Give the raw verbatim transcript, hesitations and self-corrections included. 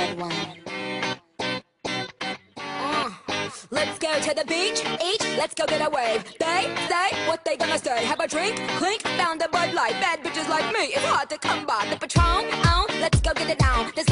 Wizard one. Uh, let's go to the beach, each, let's go get a wave. They say what they gonna say. Have a drink, clink, found a Bud Light. Bad bitches like me, it's hard to come by. The Patron, on, let's go get it down. This